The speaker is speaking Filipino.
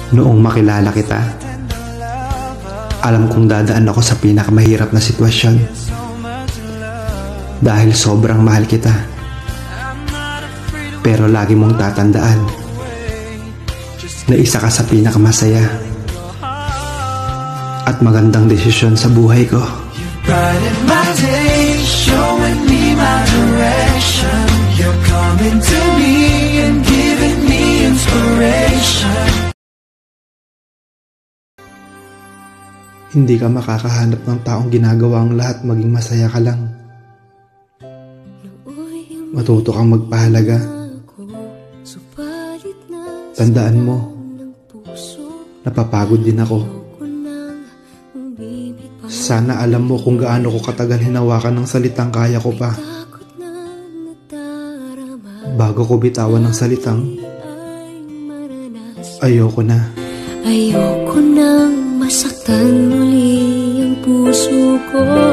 Noong makilala kita, alam kong dadaan ako sa pinakamahirap na sitwasyon. Dahil sobrang mahal kita. Pero lagi mong tatandaan na isa ka sa pinakamasaya at magandang desisyon sa buhay ko. Brighten my day, showing me my direction. You're coming to me and giving me inspiration. Hindi ka makakahanap ng taong ginagawa ang lahat maging masaya ka lang. Matuto kang magpahalaga. Tandaan mo, napapagod din ako. Sana alam mo kung gaano ko katagal hinawakan ng salitang kaya ko pa. Bago ko bitawan ng salitang ayoko na. Ayoko nang masaktan muli ang puso ko.